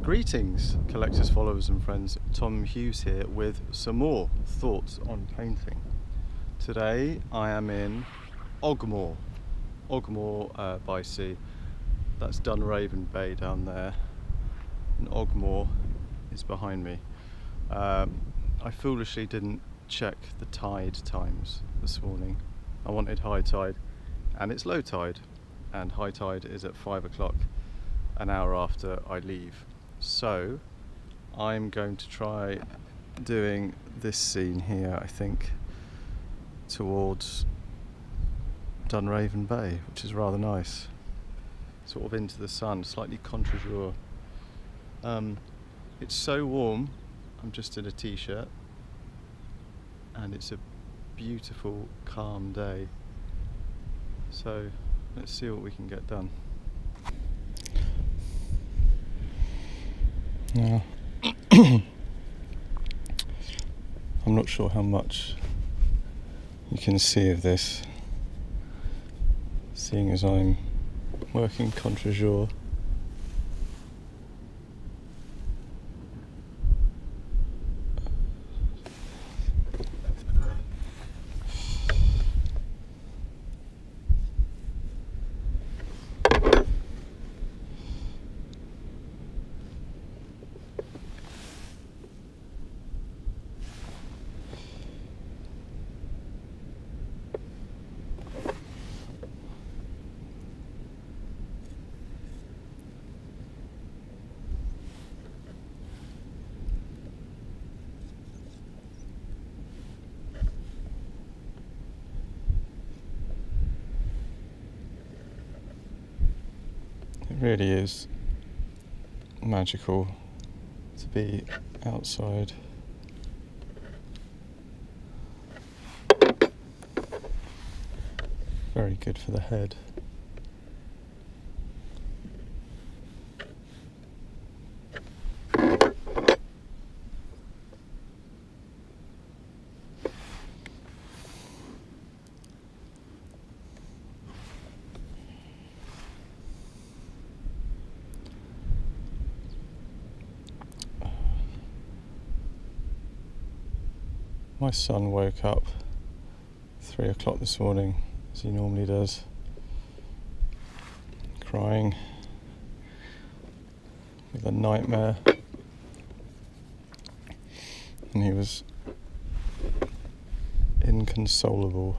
Greetings, collectors, followers and friends. Tom Hughes here with some more thoughts on painting. Today I am in Ogmore by sea. That's Dunraven Bay down there, and Ogmore is behind me. I foolishly didn't check the tide times this morning. I wanted high tide and it's low tide, and high tide is at 5 o'clock, an hour after I leave. So I'm going to try doing this scene here, I think, towards Dunraven Bay, which is rather nice, sort of into the sun, slightly contre-jour. It's so warm, I'm just in a t-shirt, and it's a beautiful calm day, so let's see what we can get done. Now, I'm not sure how much you can see of this, seeing as I'm working contre-jour. It really is magical to be outside. Very good for the head. My son woke up 3 o'clock this morning, as he normally does, crying with a nightmare, and he was inconsolable.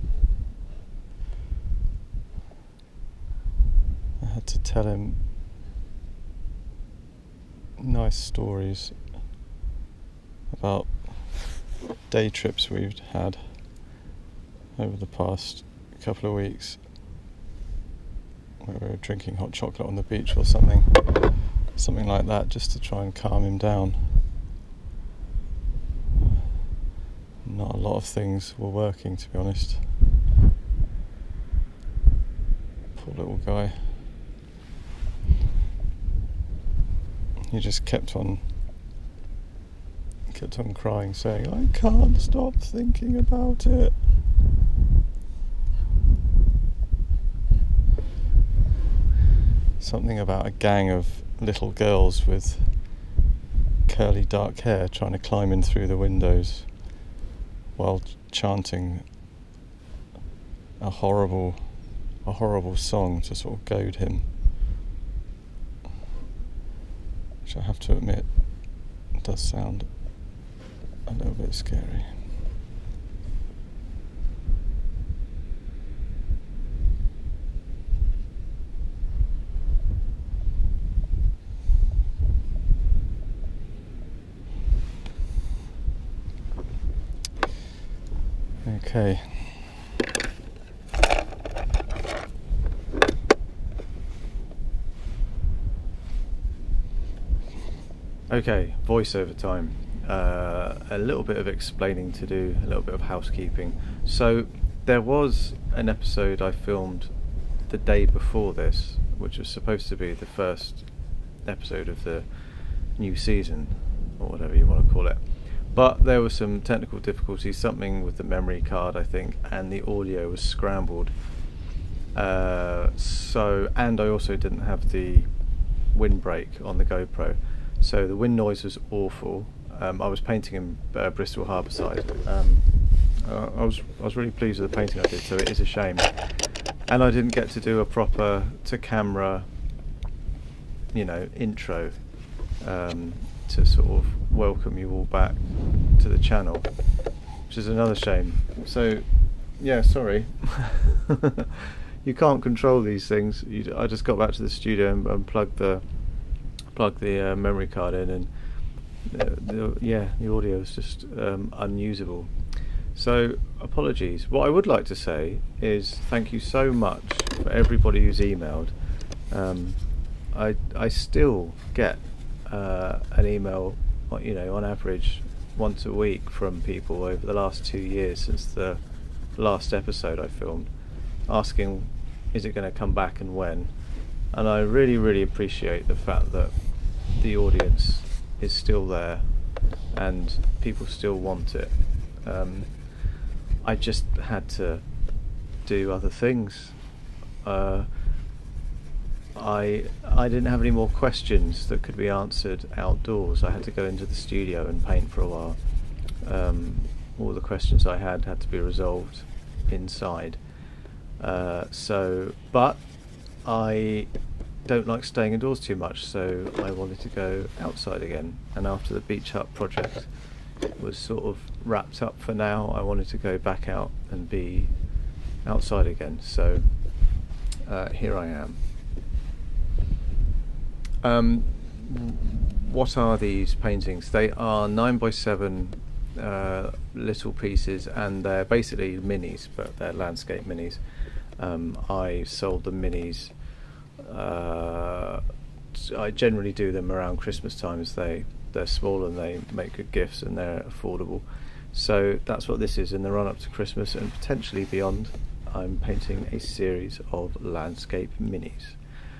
I had to tell him nice stories about day trips we've had over the past couple of weeks, where we were drinking hot chocolate on the beach or something like that, just to try and calm him down. Not a lot of things were working, to be honest. Poor little guy. He just kept on crying, saying, "I can't stop thinking about it." Something about a gang of little girls with curly dark hair trying to climb in through the windows while chanting a horrible song to sort of goad him, which I have to admit does sound a little bit scary. Okay. Okay, voiceover time. A little bit of explaining to do, a little bit of housekeeping. So there was an episode I filmed the day before this, which was supposed to be the first episode of the new season, or whatever you want to call it. But there were some technical difficulties, something with the memory card, I think, and the audio was scrambled. And I also didn't have the windbreak on the GoPro. So the wind noise was awful. I was painting in Bristol Harbourside. I was really pleased with the painting I did, so it is a shame. And I didn't get to do a proper to-camera, intro to sort of welcome you all back to the channel, which is another shame. So, yeah, sorry. You can't control these things. I just got back to the studio and plugged the memory card in, and the audio is just unusable. So apologies. What I would like to say is thank you so much for everybody who's emailed. I still get an email, on average once a week from people over the last 2 years since the last episode I filmed, asking is it going to come back and when. And I really, really appreciate the fact that the audience is still there and people still want it. I just had to do other things. I didn't have any more questions that could be answered outdoors. I had to go into the studio and paint for a while. All the questions I had to be resolved inside. But I don't like staying indoors too much, so I wanted to go outside again. And after the beach hut project was sort of wrapped up for now, I wanted to go back out and be outside again. So here I am. What are these paintings? They are 9x7 little pieces, and they're basically minis, but they're landscape minis. I sold the minis. I generally do them around Christmas time, as they're small and they make good gifts and they're affordable. So that's what this is in the run up to Christmas and potentially beyond. I'm painting a series of landscape minis.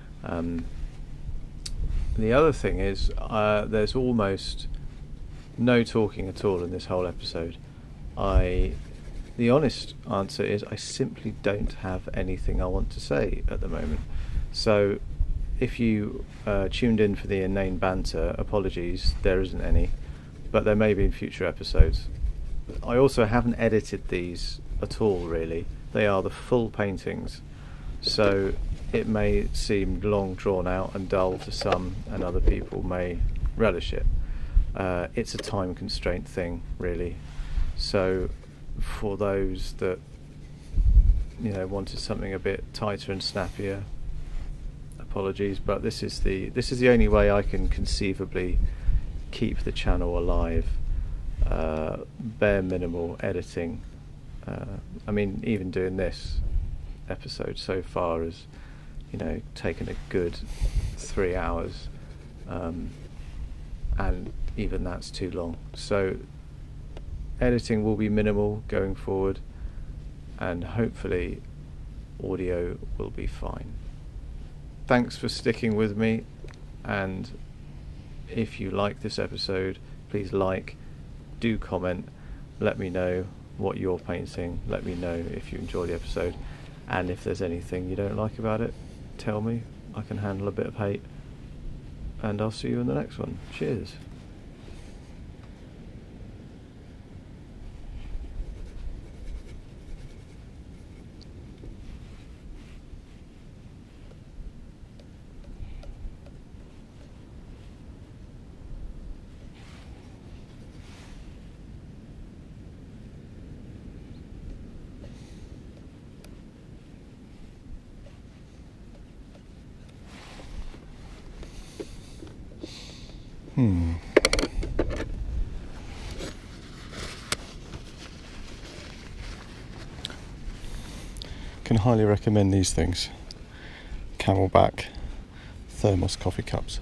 The other thing is there's almost no talking at all in this whole episode. The honest answer is I simply don't have anything I want to say at the moment. So if you tuned in for the inane banter, apologies, there isn't any, but there may be in future episodes. I also haven't edited these at all, really. They are the full paintings, so it may seem long drawn out and dull to some, and other people may relish it. It's a time constraint thing, really. So for those that wanted something a bit tighter and snappier, apologies, but this is the only way I can conceivably keep the channel alive. Bare minimal editing. I mean, even doing this episode so far has taken a good 3 hours, and even that's too long. So editing will be minimal going forward, and hopefully audio will be fine. Thanks for sticking with me, and if you like this episode, please do comment, let me know what you're painting, let me know if you enjoy the episode, and if there's anything you don't like about it, tell me. I can handle a bit of hate, and I'll see you in the next one. Cheers. Can highly recommend these things. Camelback thermos coffee cups.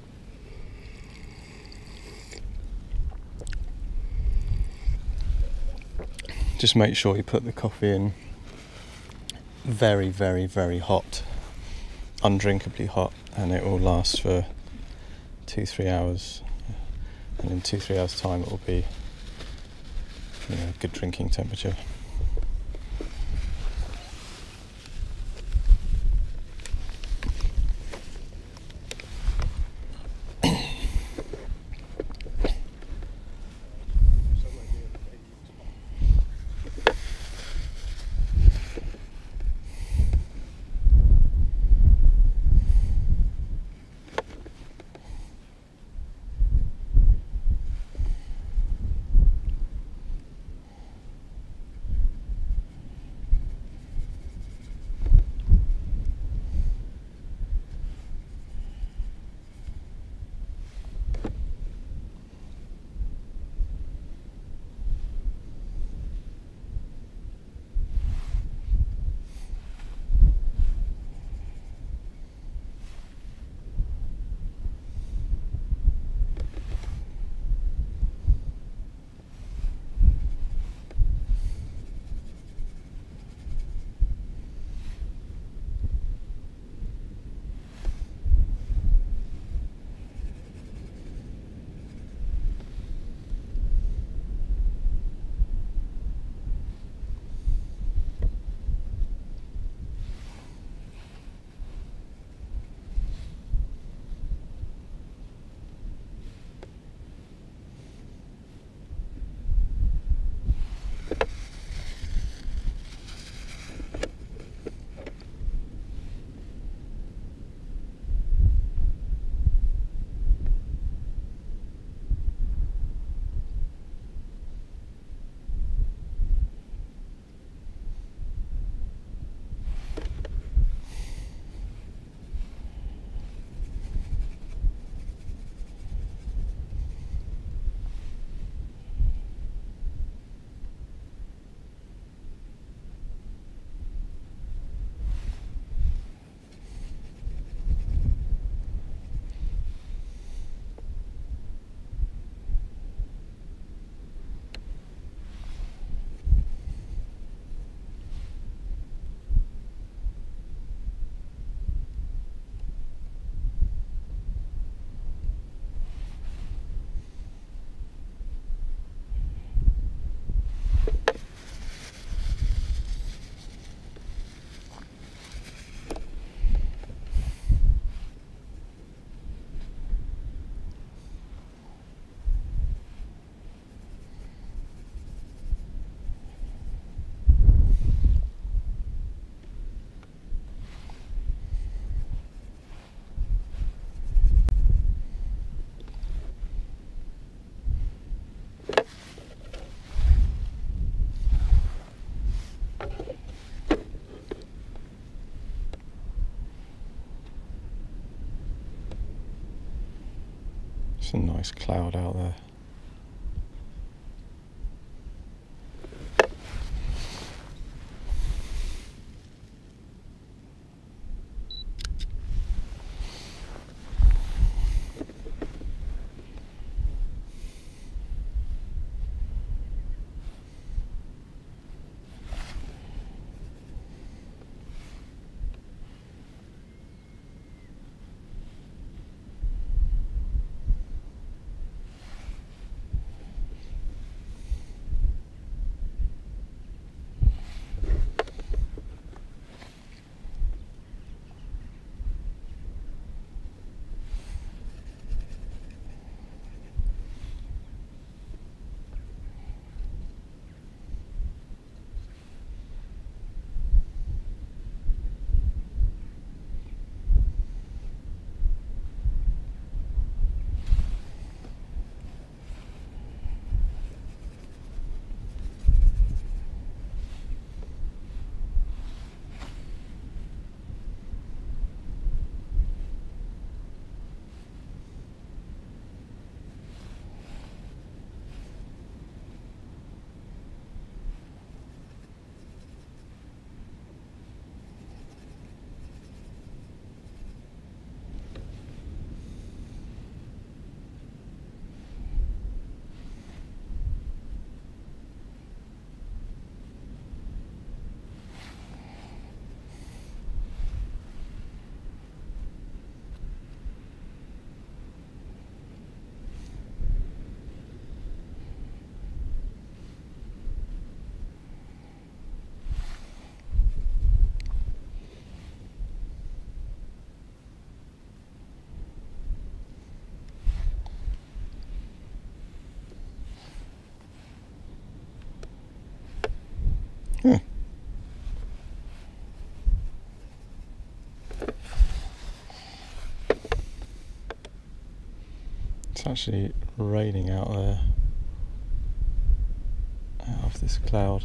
Just make sure you put the coffee in very, very, very hot, undrinkably hot, and it will last for 2-3 hours, and in 2-3 hours time it will be good drinking temperature. It's a nice cloud out there. It's actually raining out there, out of this cloud.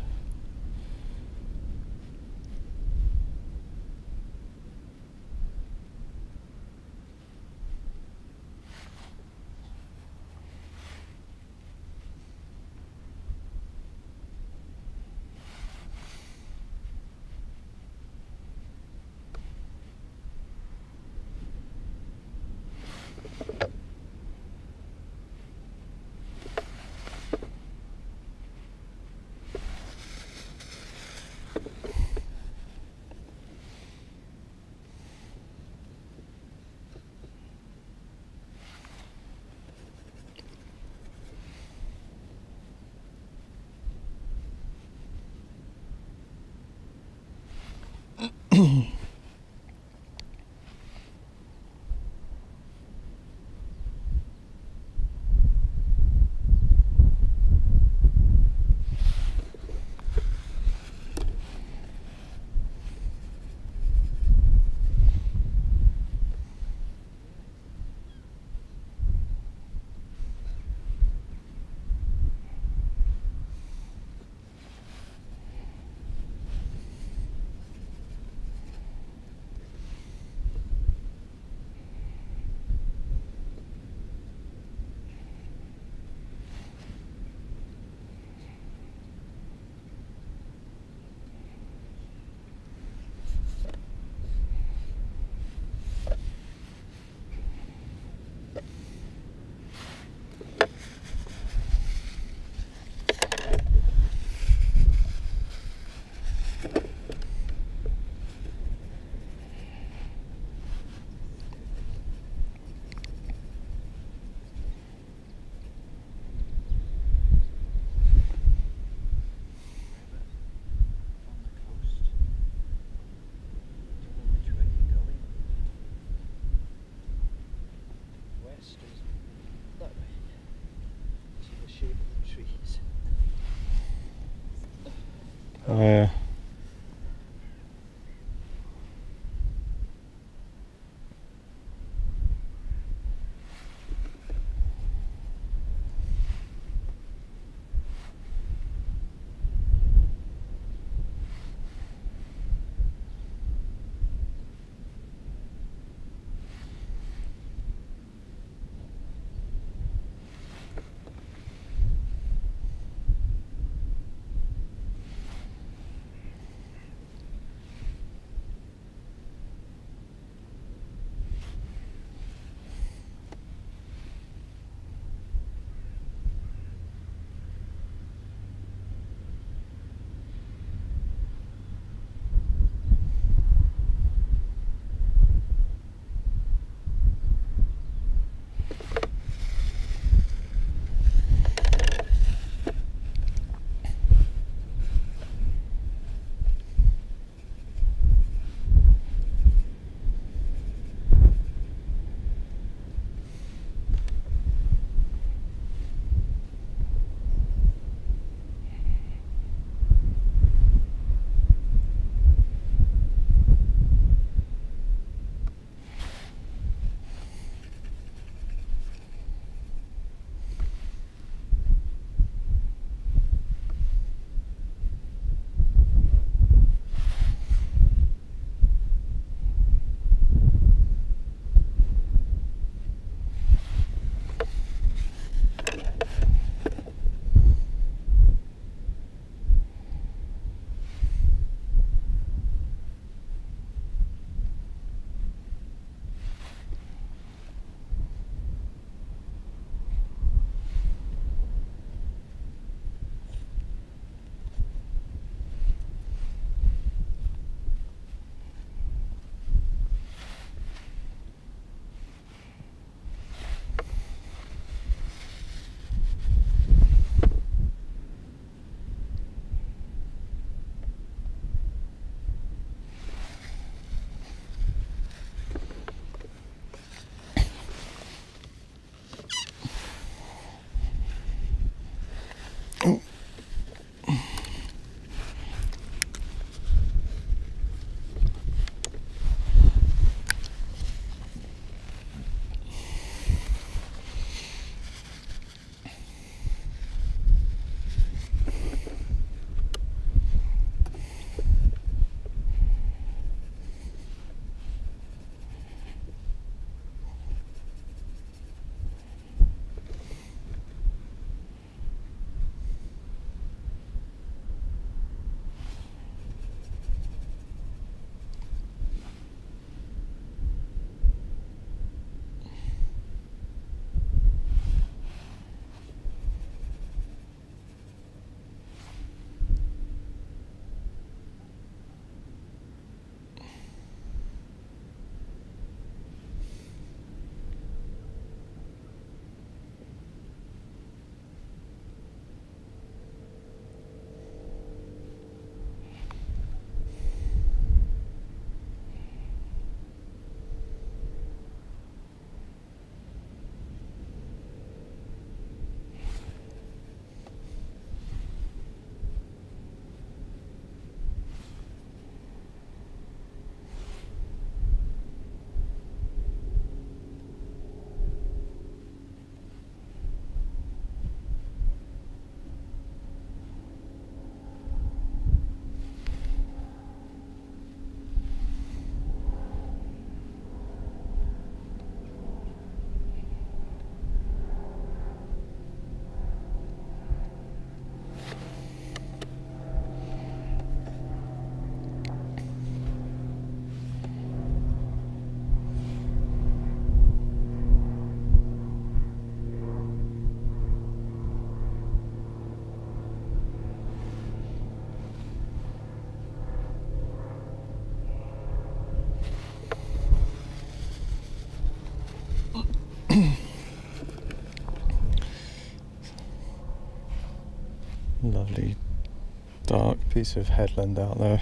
piece of headland out there.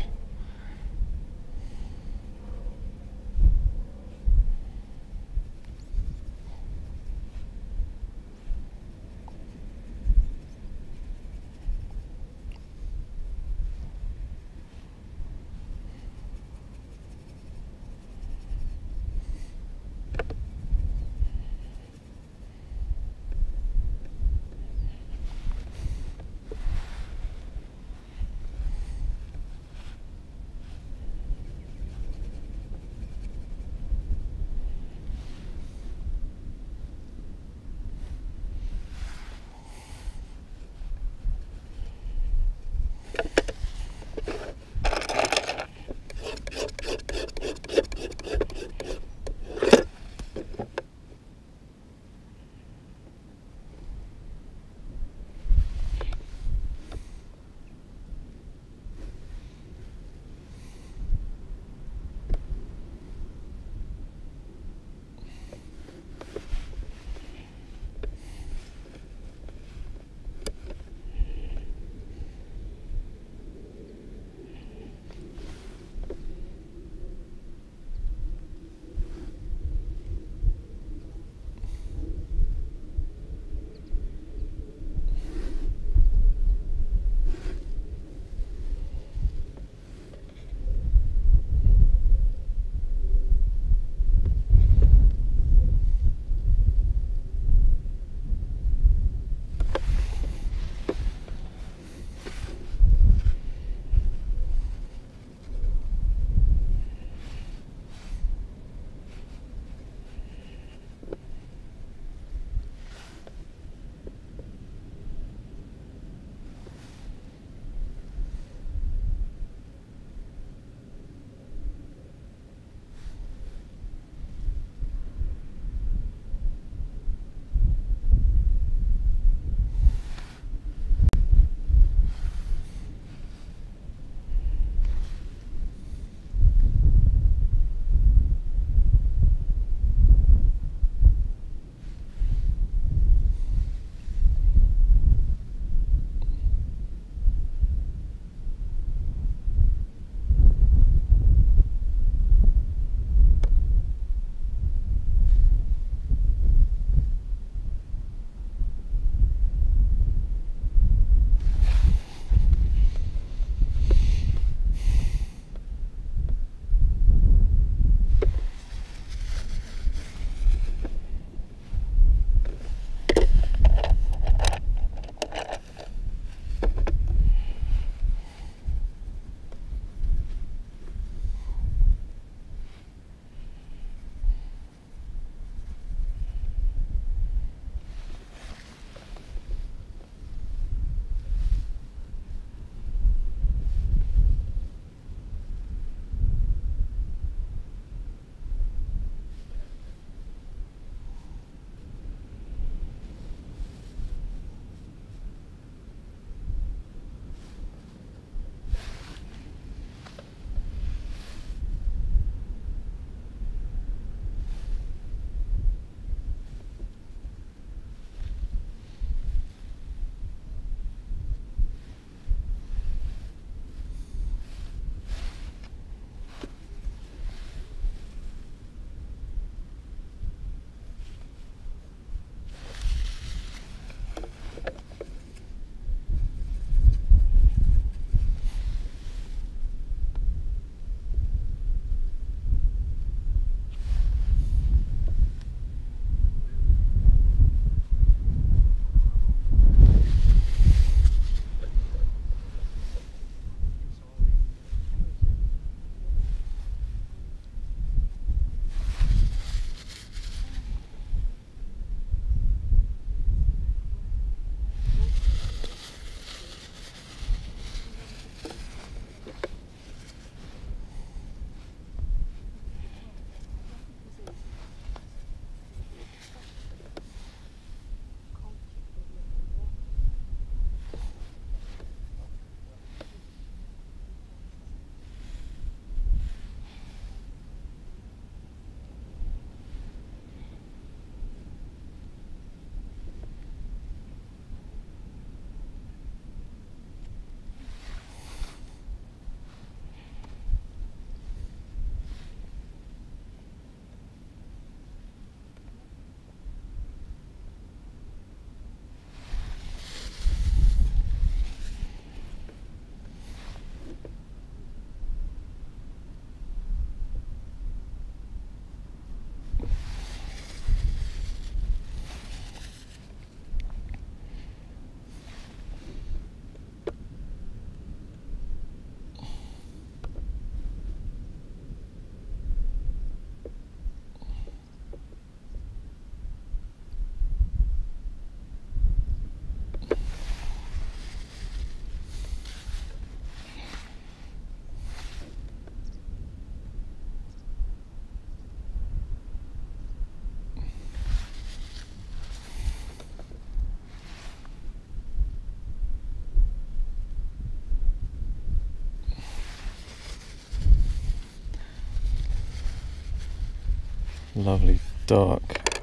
lovely dark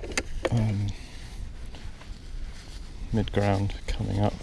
mid-ground coming up.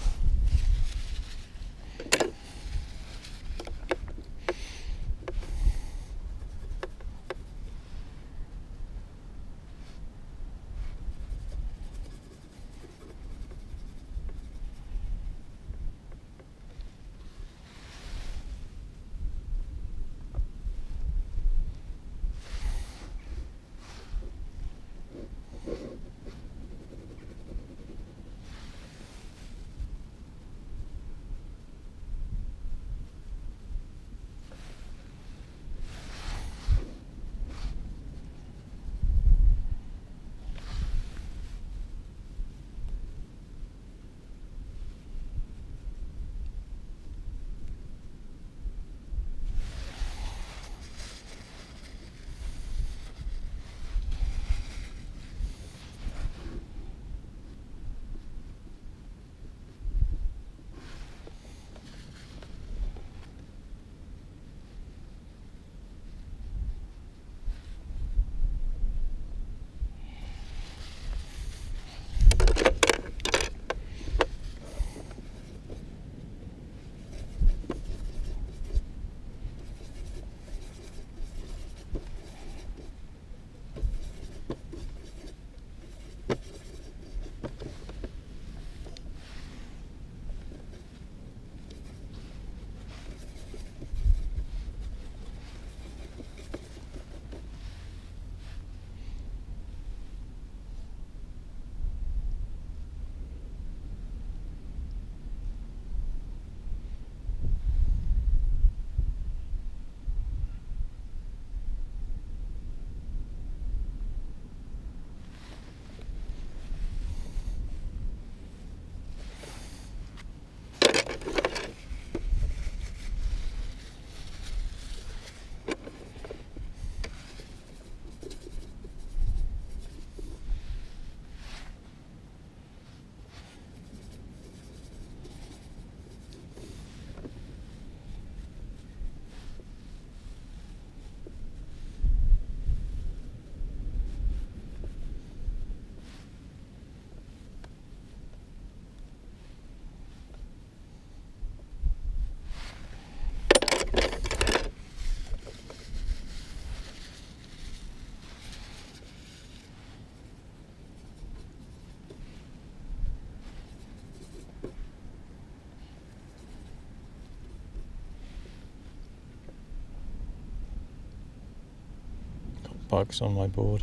Bugs on my board.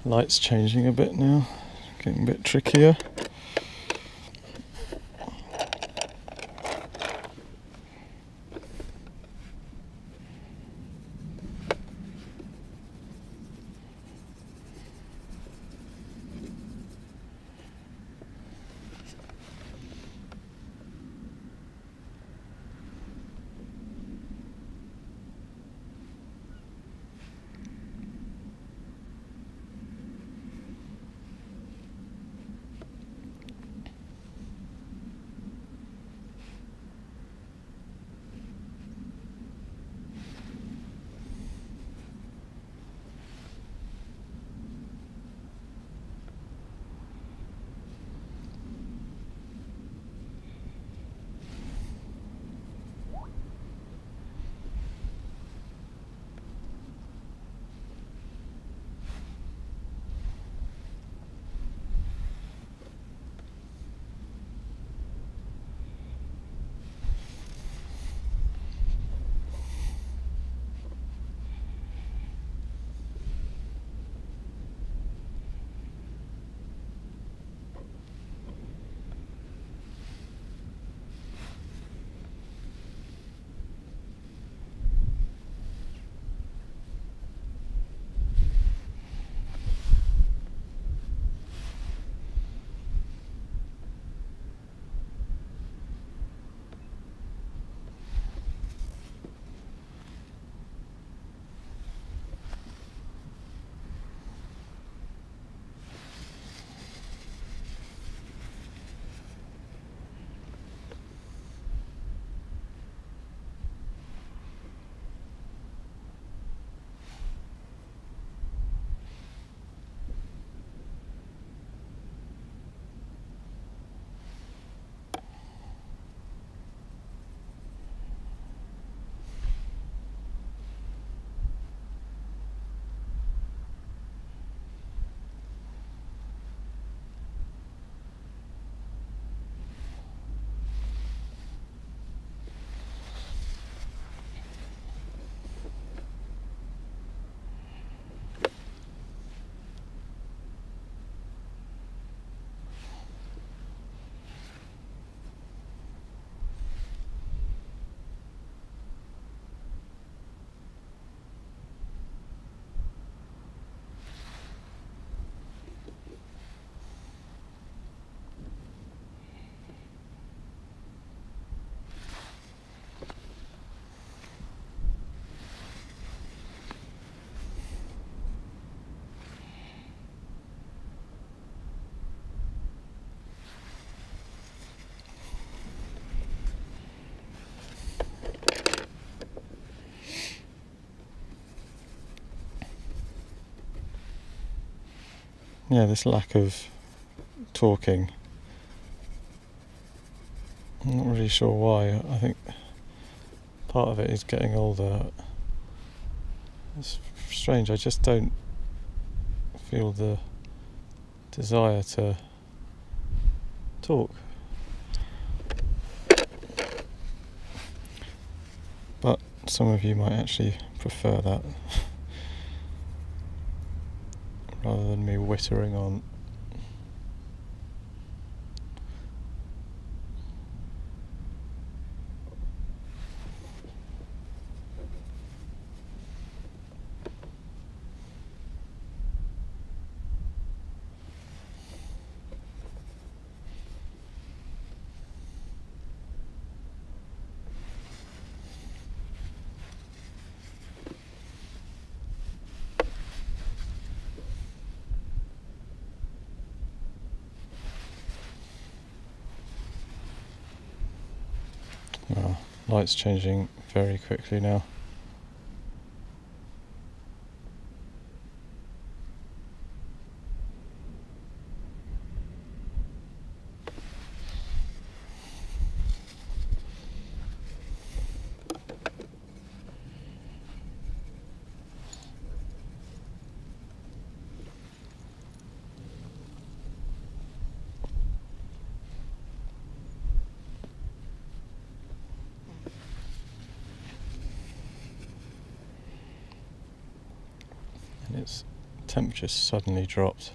Light's changing a bit now, getting a bit trickier. Yeah, this lack of talking, I'm not really sure why. I think part of it is getting older. It's strange, I just don't feel the desire to talk. But some of you might actually prefer that rather than me whittering on. Oh, light's changing very quickly now. And it's temperature suddenly dropped.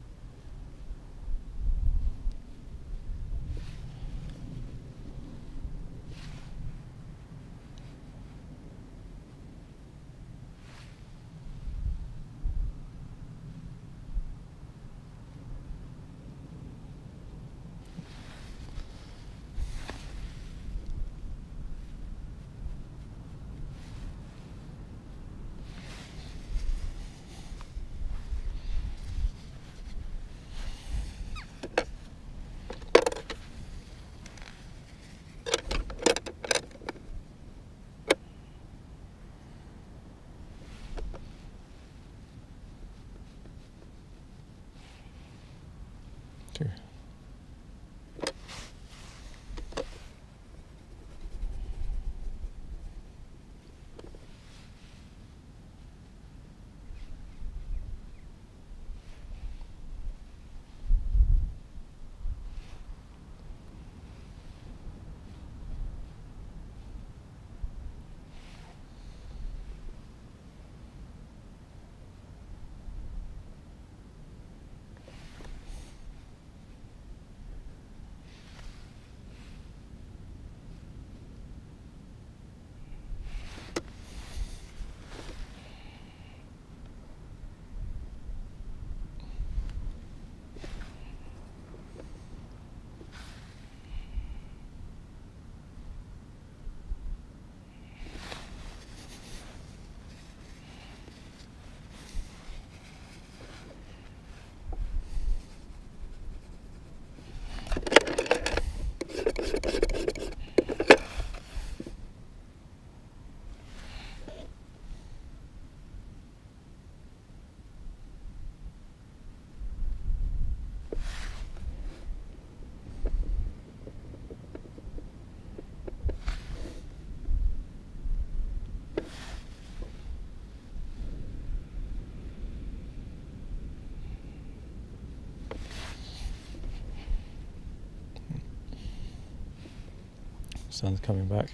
Sun's coming back.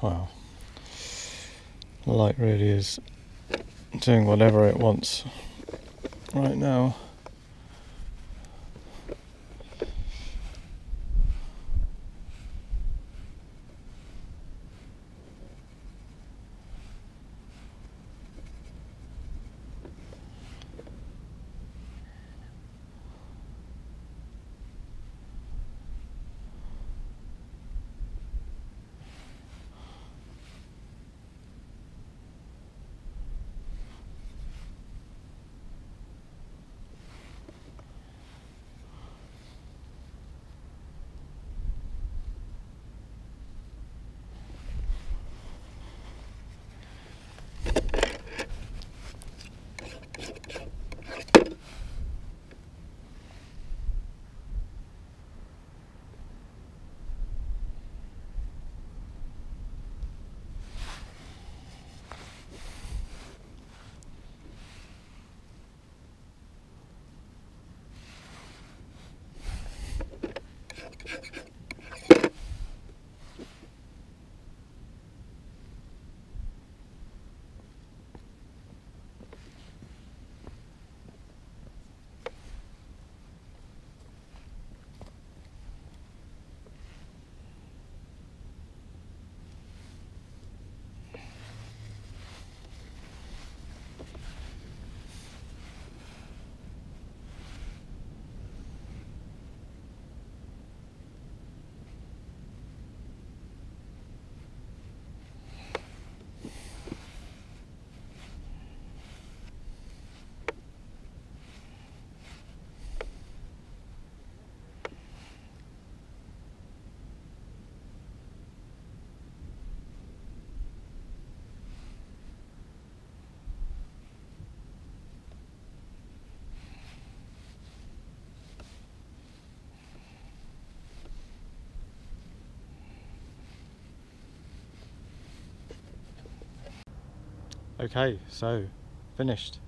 Wow. The light really is doing whatever it wants right now. Okay, so finished.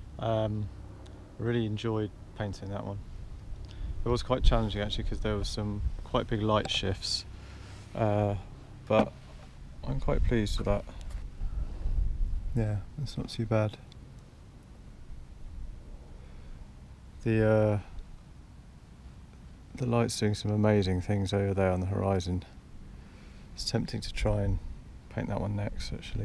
Really enjoyed painting that one. It was quite challenging actually because there was some quite big light shifts, but I'm quite pleased with that. Yeah, it's not too bad. The light's doing some amazing things over there on the horizon. It's tempting to try and paint that one next actually.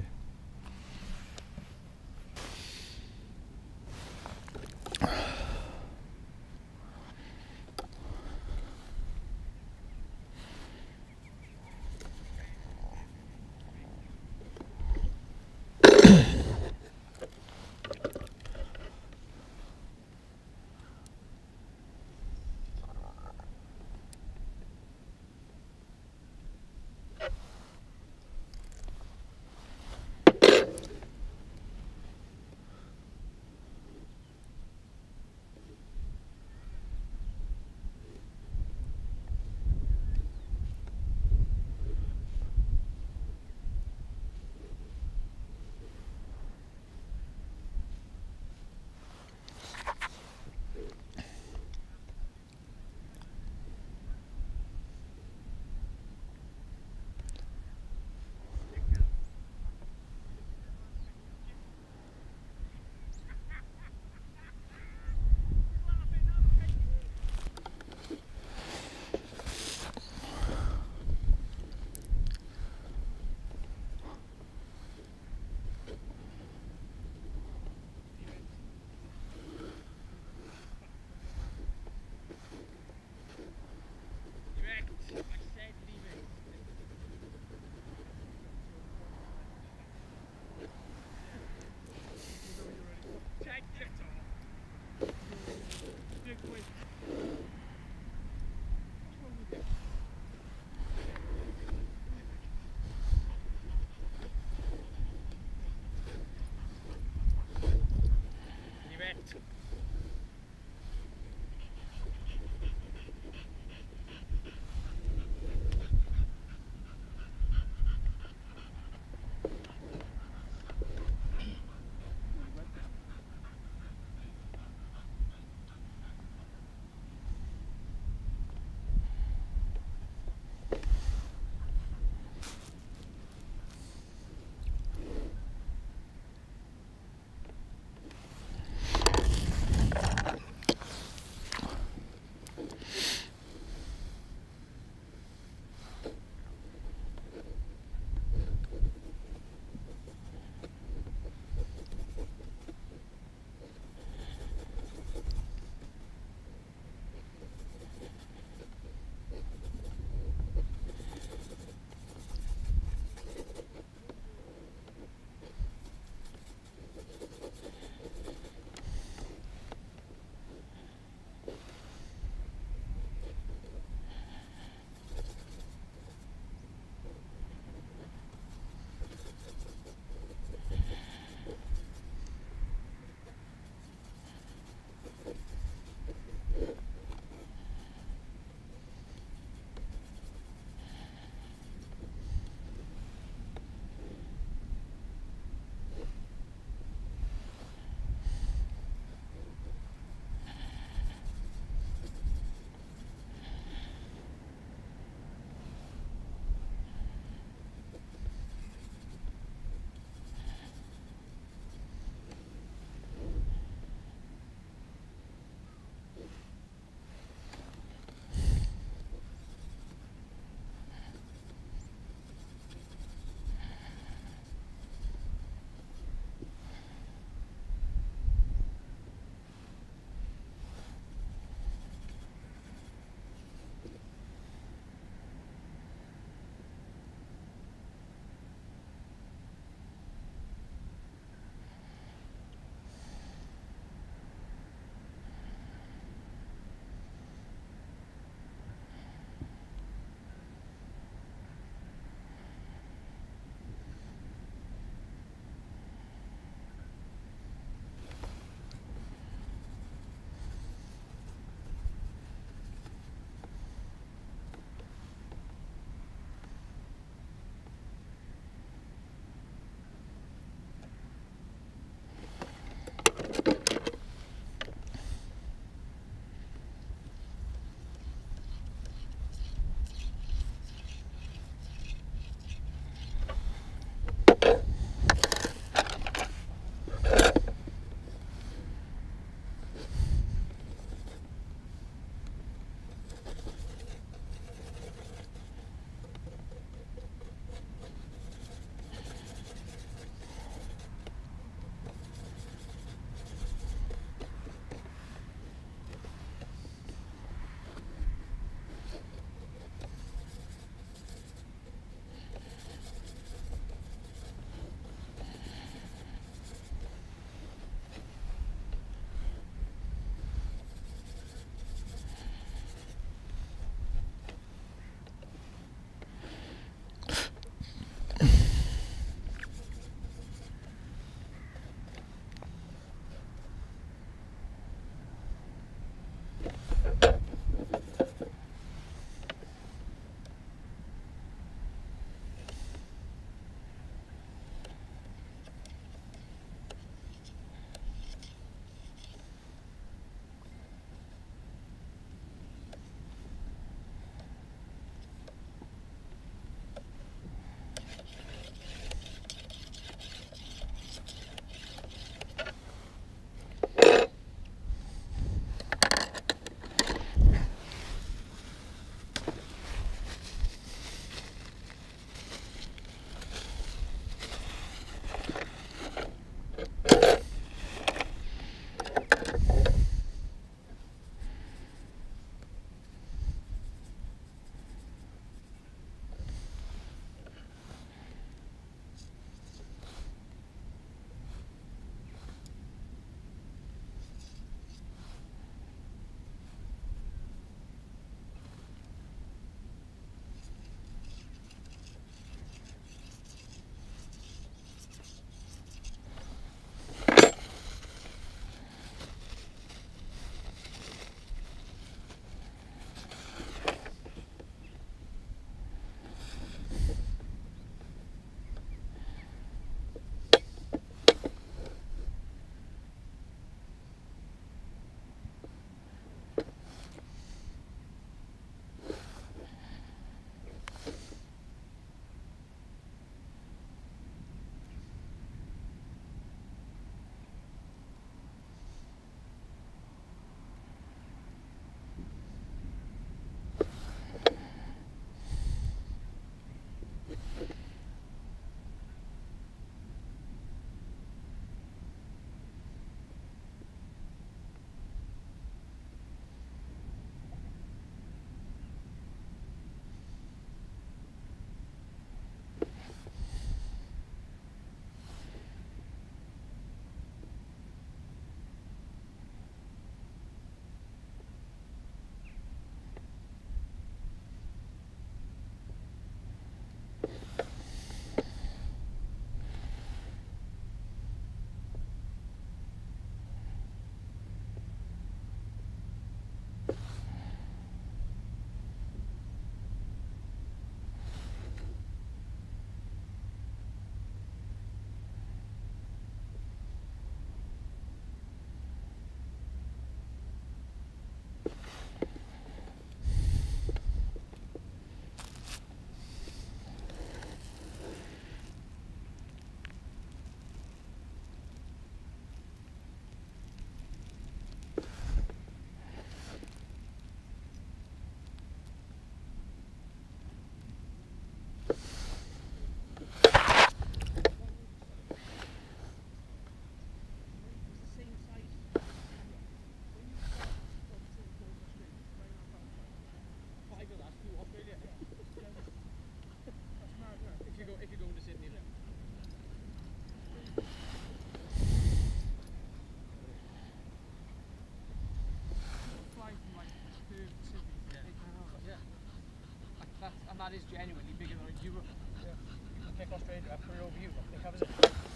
is genuinely bigger than Europe. Yeah. You can pick Australia up, put it over Europe. It covers it.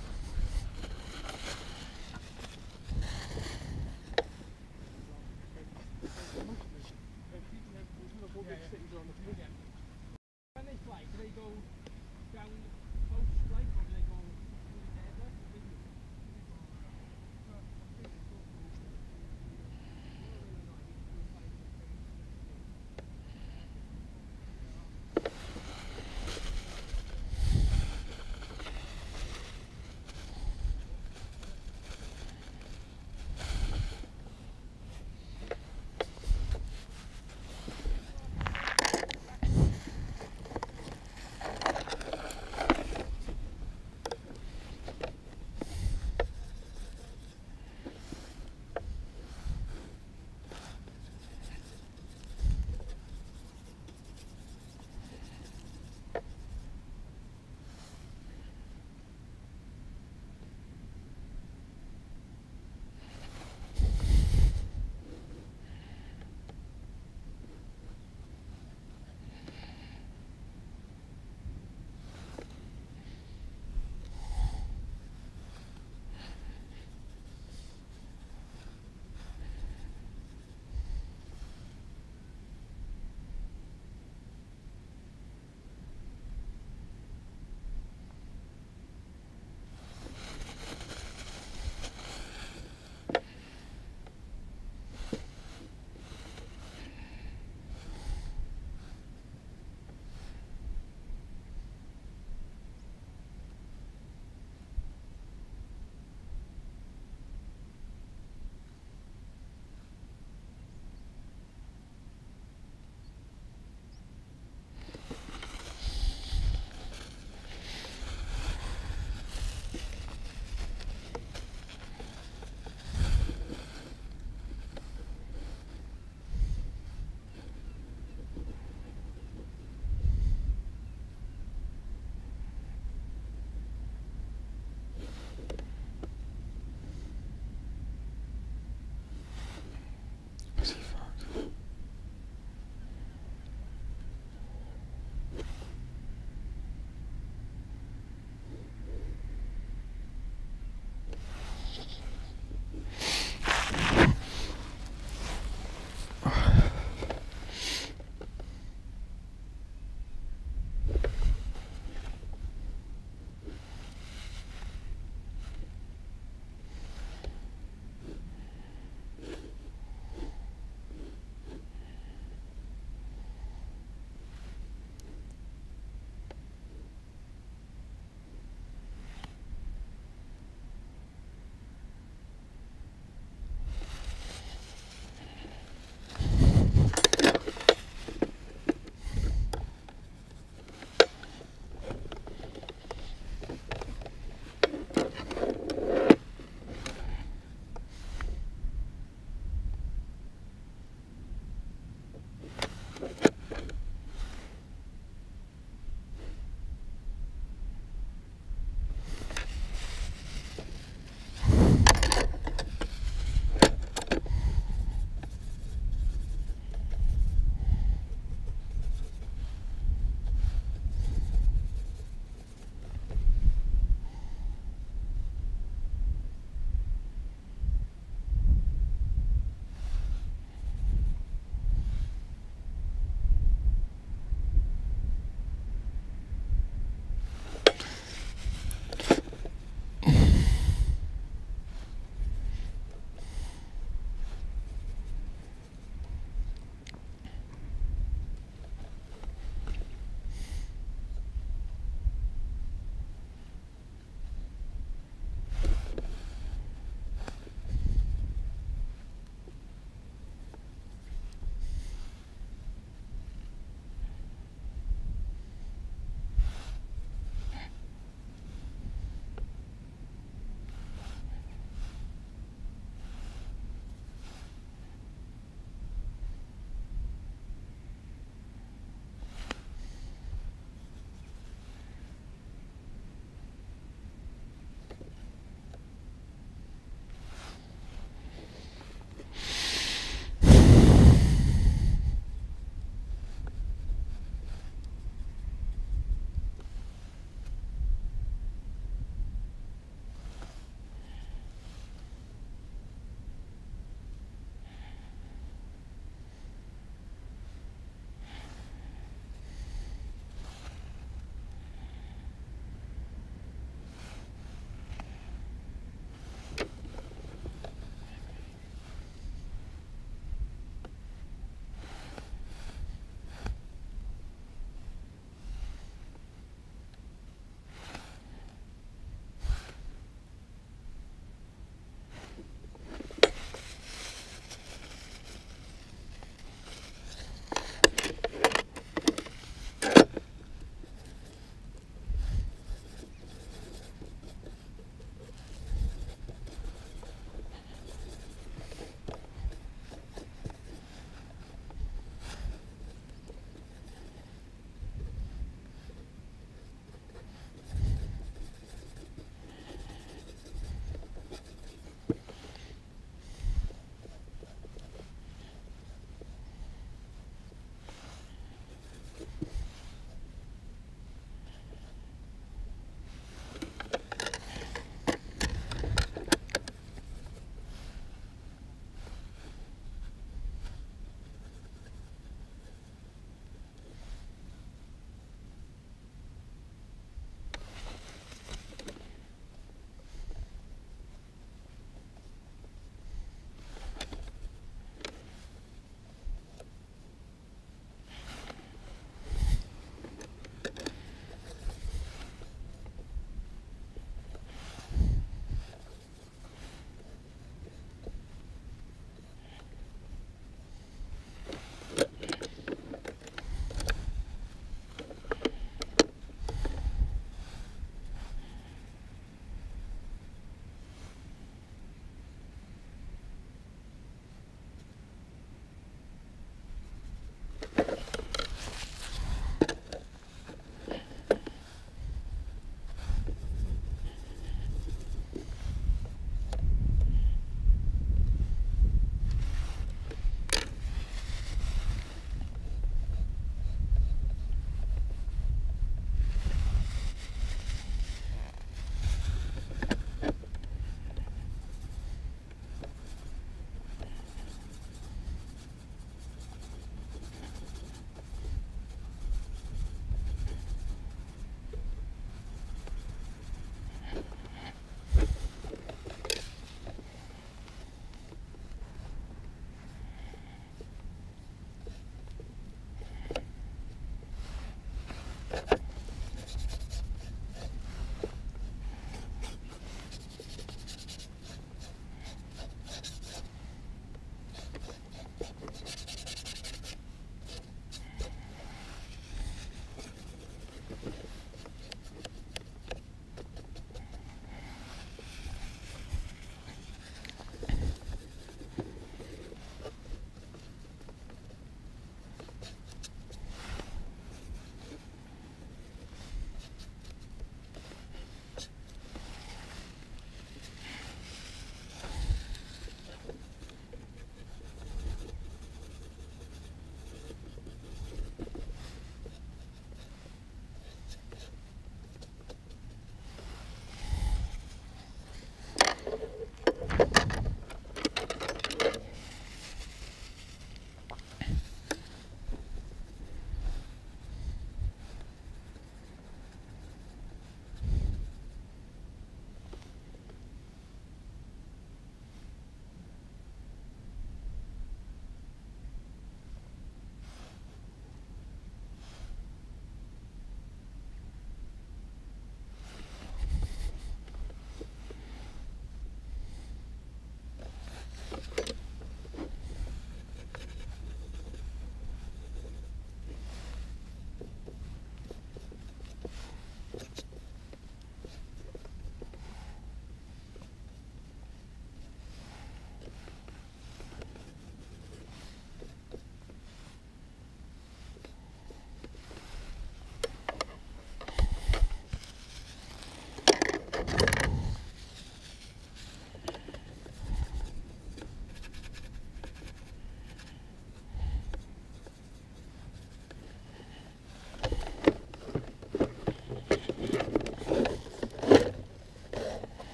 When they fly, do they go down the coast like, or do they go through the desert?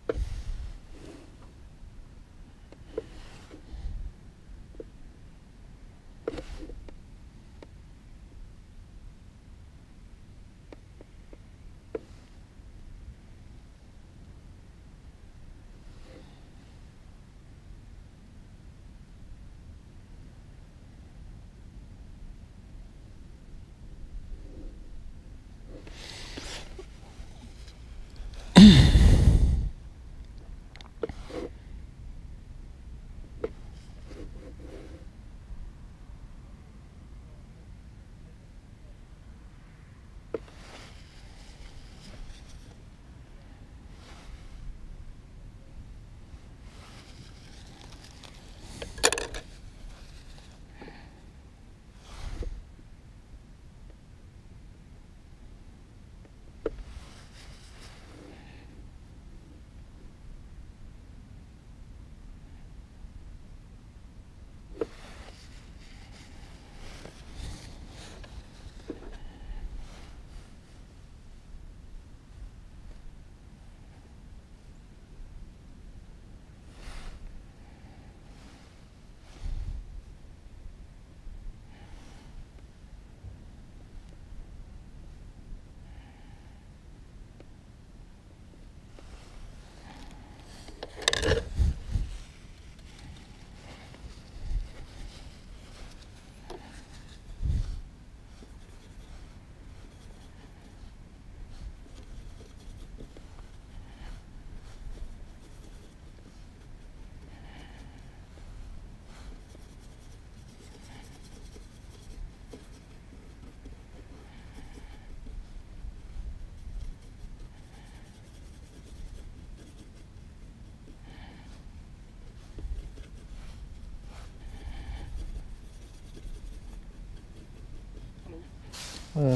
You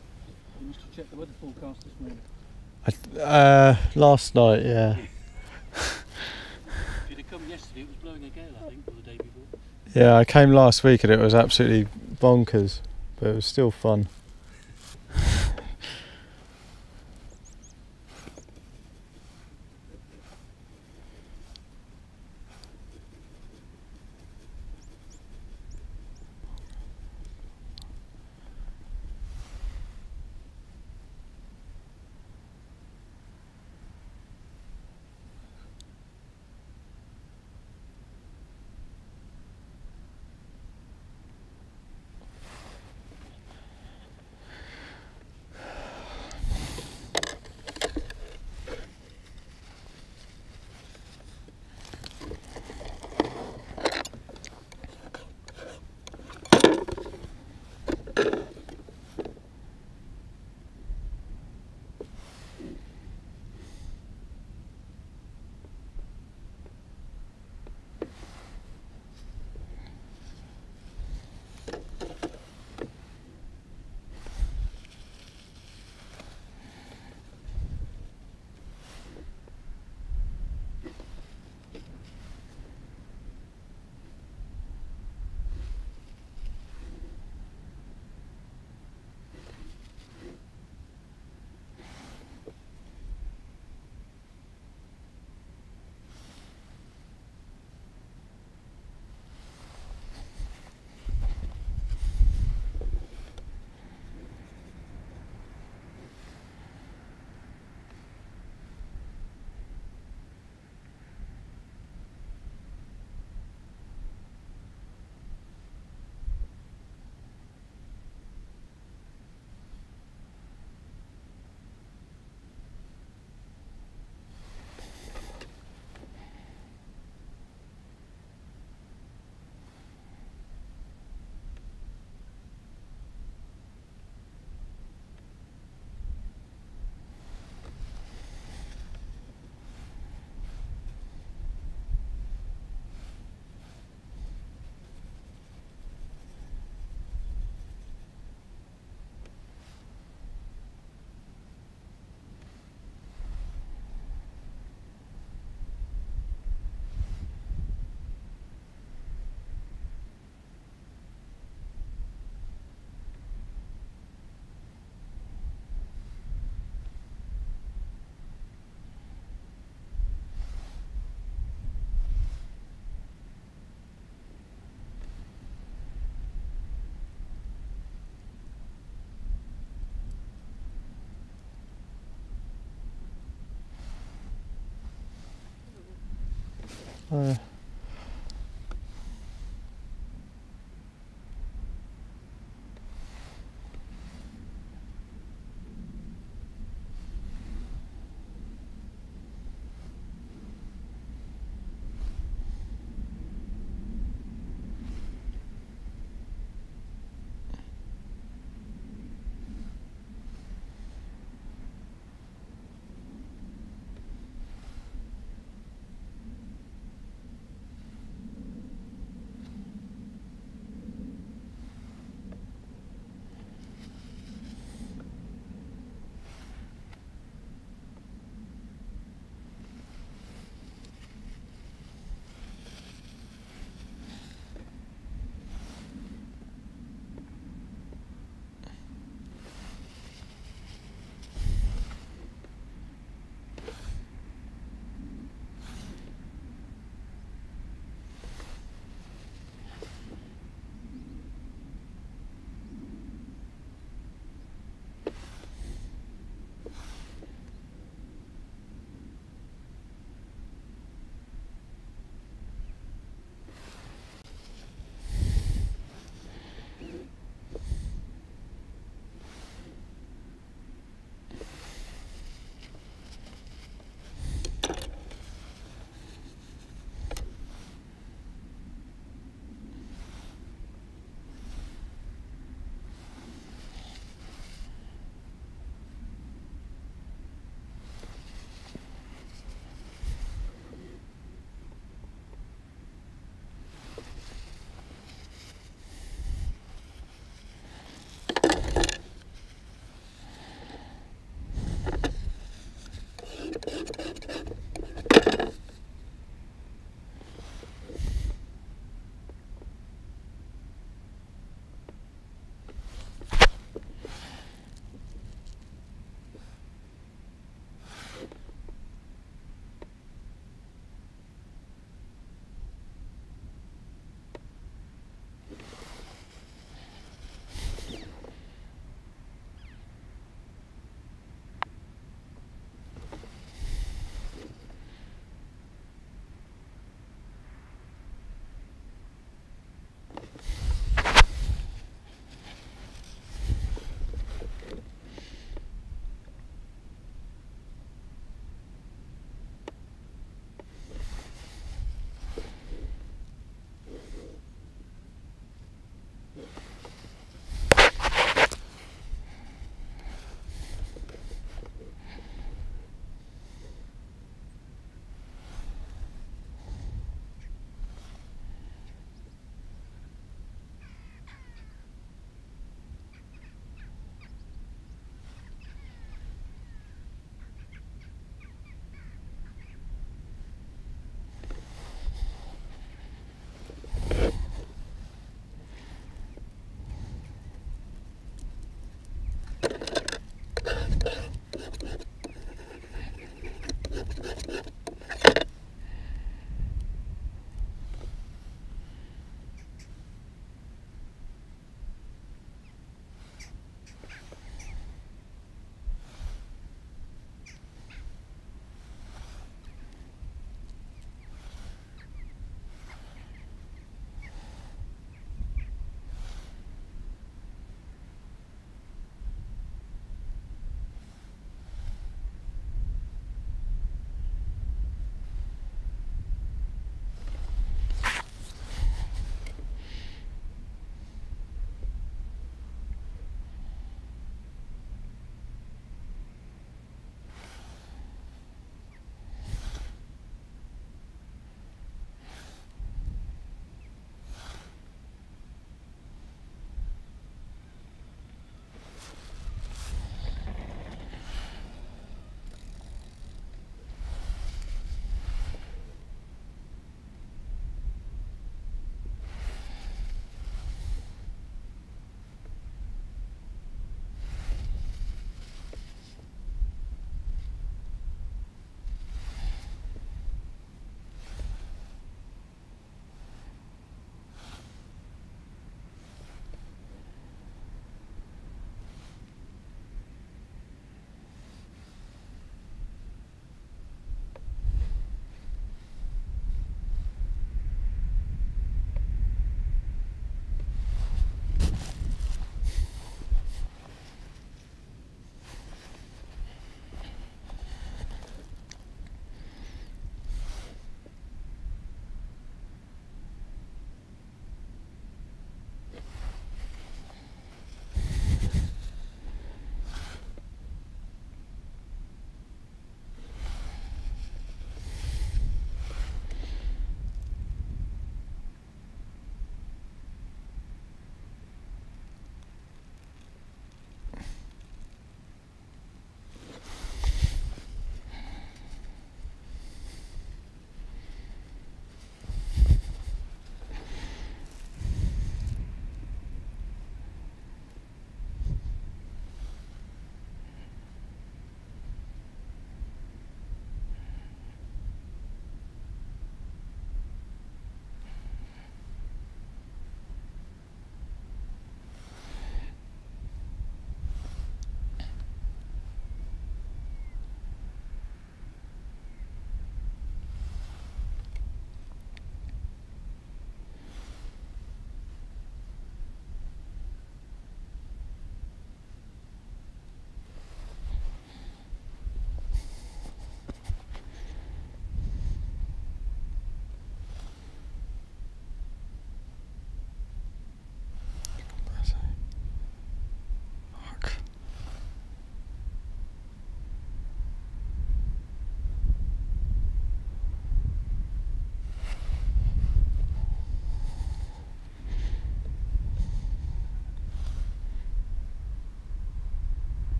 must have checked the weather forecast this morning. Last night, yeah. If you'd have come yesterday, it was blowing a gale, I think, or the day before. Yeah, I came last week and it was absolutely bonkers, but it was still fun.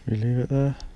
We leave it there.